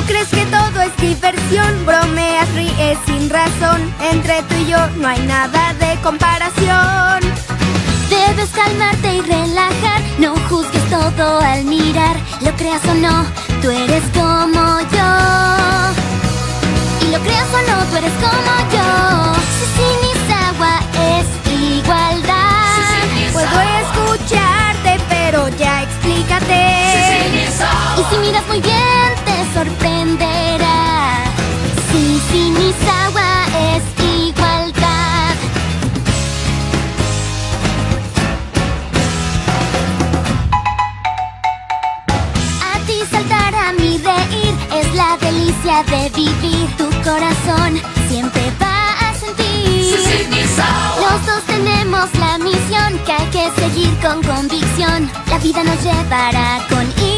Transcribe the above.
crees que todo es diversión, bromeas, ríes sin razón. Entre tú y yo no hay nada de comparación. Debes calmarte y relajar, no juzgues todo al mirar. Lo creas o no, tú eres como yo. Y lo creas o no, tú eres como yo. Sisimisawa es igualdad. Puedo escucharte, pero ya explícate. Y si miras muy bien, te sorprenderá. Sisimisawa es igualdad. A ti saltar, a mí reír, es la delicia de vivir. Tu corazón siempre va a sentir. Los dos tenemos la misión que hay que seguir con convicción. La vida nos llevará con